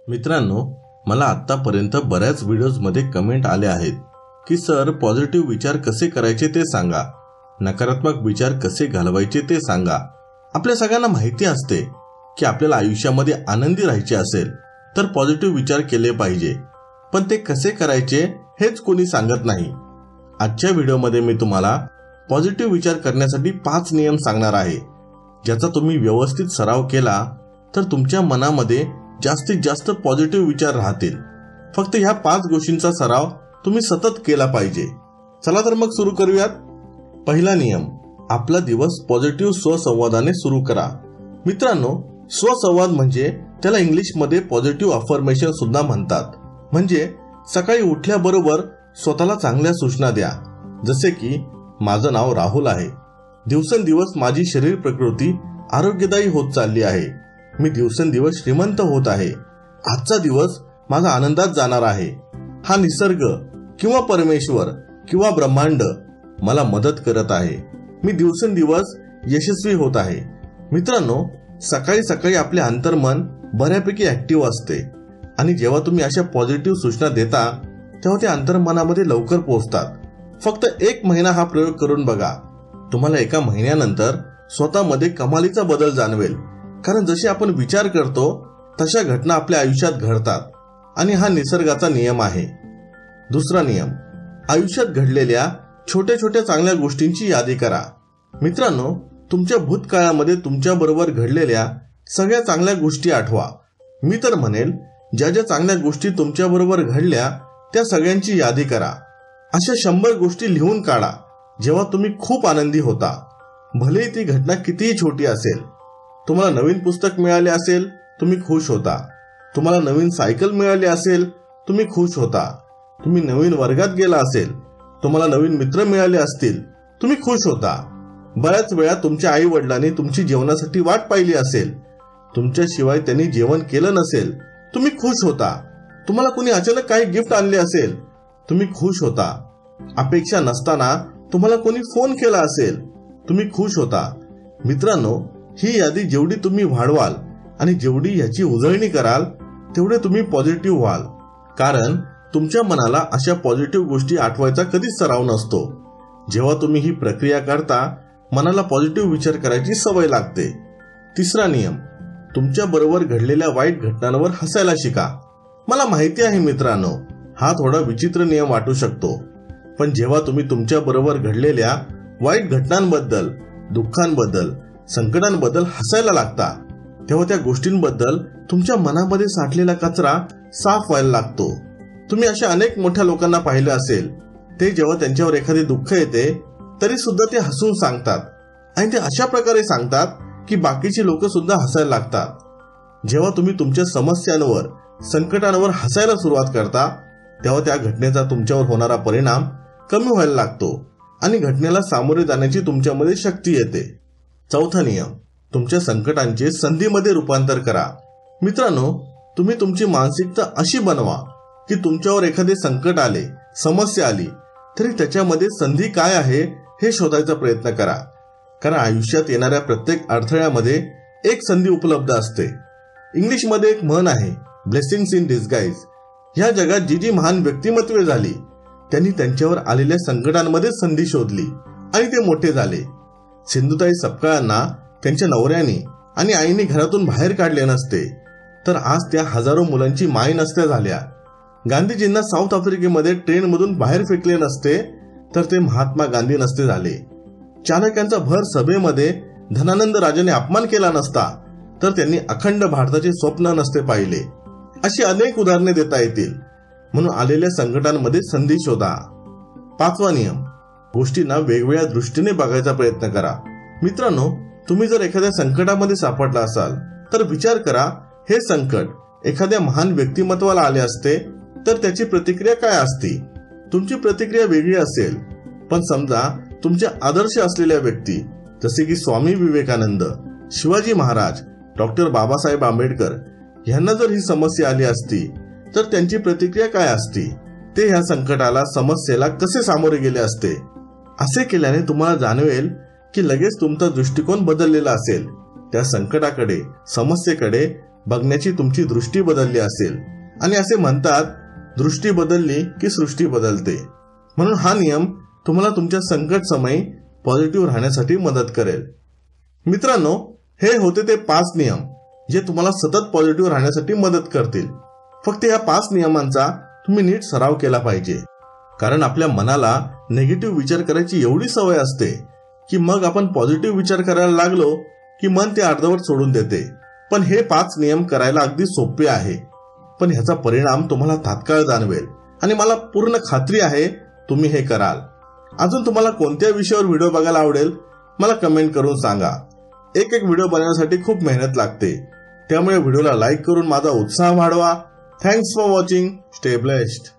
मित्रांनो, मला आतापर्यंत बऱ्याच व्हिडिओजमध्ये कमेंट आले आहेत की सर पॉझिटिव्ह विचार कसे करायचे ते सांगा, नकारात्मक विचार कसे घालवायचे ते सांगा। आपल्या सगळ्यांना माहिती असते की आपल्याला आयुष्यामध्ये आनंदी राहायचे असेल तर पॉझिटिव्ह विचार केले पाहिजे, पण ते कसे करायचे हेच कोणी सांगत नाही। आजच्या व्हिडिओमध्ये मी तुम्हाला पॉझिटिव्ह विचार करण्यासाठी 5 नियम सांगणार आहे, ज्याचा तुम्ही व्यवस्थित सराव केला तर तुमच्या मनामध्ये जास्तीत जास्त पॉझिटिव्ह विचार राहतील। फक्त ह्या 5 गोष्टींचा सराव तुम्ही सतत केला पाहिजे। चला तर मग सुरू करूयात। पहिला नियम, आपला दिवस पॉझिटिव्ह स्वसंवादाने सुरू करा। मित्रांनो, स्वसंवाद म्हणजे त्याला इंग्लिशमध्ये पॉझिटिव्ह अफर्मेशन सुद्धा म्हणतात। म्हणजे सकाळी उठल्याबरोबर स्वतःला चांगल्या सूचना द्या, जसे की माझं नाव राहुल आहे, दिवसेंदिवस माझी शरीर प्रकृती आरोग्यदायी होत चालली आहे, मी दिवसेंदिवस श्रीमंत होत आहे, आजचा दिवस माझा आनंदात जाणार आहे, हा निसर्ग किंवा परमेश्वर किंवा ब्रह्मांड मला मदत करत आहे, मी दिवसेंदिवस यशस्वी होत आहे। मित्रांनो, सकाळी सकाळी आपले अंतर्मन बऱ्यापैकी ऍक्टिव्ह असते आणि जेव्हा तुम्ही अशा पॉझिटिव्ह सूचना देता तेव्हा ते अंतर्मनामध्ये लवकर पोहोचतात। फक्त 1 महिना हा प्रयोग करून बघा, तुम्हाला 1 महिन्यानंतर स्वतःमध्ये कमालीचा बदल जाणवेल। कारण जसे आपण विचार करतो तशा घटना आपल्या आयुष्यात घडतात आणि हा निसर्गाचा नियम आहे। दुसरा नियम, आयुष्यात घडलेल्या छोट्या छोट्या चांगल्या गोष्टींची यादी करा। मित्रांनो, तुमच्या भूतकाळामध्ये तुमच्या बरोबर घडलेल्या सगळ्या चांगल्या गोष्टी आठवा। मी तर म्हणेल, ज्या ज्या चांगल्या गोष्टी तुमच्या बरोबर घडल्या त्या सगळ्यांची यादी करा। अशा 100 गोष्टी लिहून काढा जेव्हा तुम्ही खूप आनंदी होता, भलेही ती घटना कितीही छोटी असेल। तुम्हाला नवीन पुस्तक मिळाले असेल, तुम्ही खुश होता, तुम्हाला नवीन सायकल मिळाली असेल, तुम्ही खुश होता, तुम्ही नवीन वर्गात गेला असेल, तुम्हाला नवीन मित्र मिळाले असतील, तुम्ही खुश होता, बऱ्याच वेळा तुमच्या आई वडिलांनी तुमची जेवणासाठी वाट पाहिली असेल, तुमच्याशिवाय त्यांनी जेवण केलं नसेल, तुम्ही खुश होता, तुम्हाला कोणी अचानक काही गिफ्ट आणले असेल, तुम्ही खुश होता, अपेक्षा नसताना तुम्हाला कोणी फोन केला असेल, तुम्ही खुश होता। मित्रांनो, ही यादी जेवढी तुम्ही वाढवाल आणि जेवढी याची उजळणी कराल तेवढे तुम्ही पॉझिटिव्ह व्हाल। कारण तुमच्या मनाला अशा पॉझिटिव्ह गोष्टी आठवायचा कधीच सराव नसतो। जेव्हा तुम्ही ही प्रक्रिया करता मनाला पॉझिटिव्ह विचार करायची सवय लागते। तिसरा नियम, तुमच्या बरोबर घडलेल्या वाईट घटनांवर हसायला शिका। मला माहिती आहे मित्रांनो, हा थोडा विचित्र नियम वाटू शकतो, पण जेव्हा तुम्ही तुमच्या बरोबर घडलेल्या वाईट घटनांबद्दल, दुःखांबद्दल, संकटांबद्दल हसायला लागता तेव्हा त्या गोष्टींबद्दल तुमच्या मनामध्ये साठलेला कचरा साफ व्हायला लागतो। तुम्ही अशा अनेक मोठ्या लोकांना पाहिले असेल, ते जेव्हा त्यांच्यावर एखादे दुःख येते तरी सुद्धा ते हसून सांगतात आणि ते अशा प्रकारे सांगतात की बाकीची लोक सुद्धा हसायला लागतात। जेव्हा तुम्ही तुमच्या समस्यांवर, संकटांवर हसायला सुरुवात करता तेव्हा त्या घटनेचा तुमच्यावर होणारा परिणाम कमी व्हायला लागतो आणि घटनेला सामोरे जाण्याची तुमच्यामध्ये शक्ती येते। चौथा नियम, तुमच्या संकटांचे संधीमध्ये रूपांतर करा। मित्रांनो, तुम्ही तुमची मानसिकता अशी बनवा की तुमच्यावर एखादे संकट आले, समस्या आली तरी त्याच्यामध्ये संधी काय आहे हे शोधायचा प्रयत्न करा। कारण आयुष्यात येणाऱ्या प्रत्येक अडथळ्यामध्ये एक संधी उपलब्ध असते। इंग्लिशमध्ये एक म्हण आहे, ब्लेसिंग्स इन डिस्गाइज। ह्या जगात जी जी महान व्यक्तिमत्वे झाली त्यांनी त्यांच्यावर आलेल्या संकटांमध्ये संधी शोधली आणि ते मोठे झाले। सिंधुताई सपकाळांना त्यांच्या नवऱ्याने आणि आईने घरातून बाहेर काढले नसते तर आज त्या हजारो मुलांची माय नसत्या झाल्या। गांधीजींना साऊथ आफ्रिकेमध्ये ट्रेनमधून बाहेर फेकले नसते तर ते महात्मा गांधी नसते झाले। चाणक्यांचा भर सभेमध्ये धनानंद राजाने अपमान केला नसता तर त्यांनी अखंड भारताचे स्वप्न नसते पाहिले। अशी अनेक उदाहरणे देता येतील। म्हणून आलेल्या संकटांमध्ये संधी शोधा। 5वा नियम, गोष्टींना वेगवेगळ्या दृष्टीने बघायचा प्रयत्न करा। मित्रांनो, तुम्ही जर एखाद्या संकटामध्ये सापडला असाल तर विचार करा, हे संकट एखाद्या महान व्यक्तिमत्वाला आले असते तर त्याची प्रतिक्रिया काय असती। तुमची प्रतिक्रिया वेगळी असेल, पण समजा तुमचे आदर्श असलेल्या व्यक्ती जसे की स्वामी विवेकानंद, शिवाजी महाराज, डॉक्टर बाबासाहेब आंबेडकर यांना जर ही समस्या आली असती तर त्यांची प्रतिक्रिया काय असती, ते ह्या संकटाला, समस्येला कसे सामोरे गेले असते। असे केल्याने तुम्हाला जाणवेल की लगेच तुमचा दृष्टिकोन बदललेला असेल, त्या संकटाकडे, समस्येकडे बघण्याची तुमची दृष्टी बदलली असेल. आणि असे म्हणतात, दृष्टी बदलली की सृष्टी बदलते. म्हणून हा नियम तुम्हाला तुमच्या संकट समयी पॉझिटिव्ह राहण्यासाठी मदत करेल. मित्रांनो, हे होते ते 5 नियम जे तुम्हाला सतत पॉझिटिव्ह राहण्यासाठी मदत करतील. फक्त या 5 नियमांचा तुम्ही नीट सराव केला पाहिजे. कारण आपल्या मनाला निगेटिव्ह विचार करायची एवढी सवय असते की मग आपण पॉझिटिव्ह विचार करायला लागलो की मन ते अर्धवट सोडून देते. पण हे 5 नियम करायला अगदी सोपे आहे, पण ह्याचा परिणाम तुम्हाला तात्काळ जाणवेल आणि मला पूर्ण खात्री आहे तुम्ही हे कराल. अजून तुम्हाला कोणत्या विषयावर व्हिडिओ बघायला आवडेल मला कमेंट करून सांगा. एक व्हिडिओ बनवण्यासाठी खूप मेहनत लागते, त्यामुळे व्हिडिओला लाईक करून माझा उत्साह वाढवा. Thanks for watching. Stay blessed.